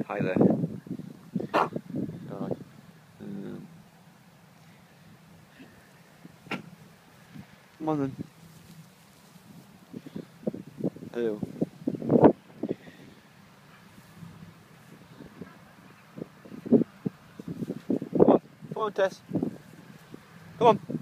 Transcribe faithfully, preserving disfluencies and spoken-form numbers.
Hi there. Alright. Um, come on then. Hello. Come on. Come on, Tess. Come on.